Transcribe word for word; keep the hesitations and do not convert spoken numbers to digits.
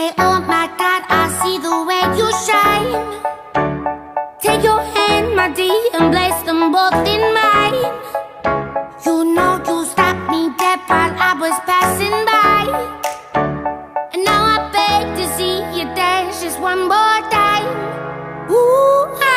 say, oh my God, I see the way you shine. Take your hand, my dear, and place them both in mine. You know you stopped me dead while I was passing by, and now I beg to see you dance just one more time. Ooh, I